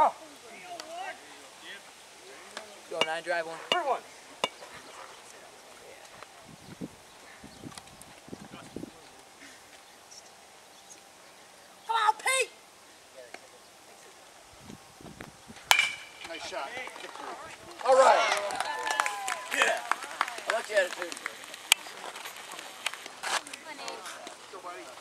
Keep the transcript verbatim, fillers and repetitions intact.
Oh. Go nine, drive one. Third one. Come on, Pete! Nice shot. All right. Yeah. I like the attitude. Go, buddy.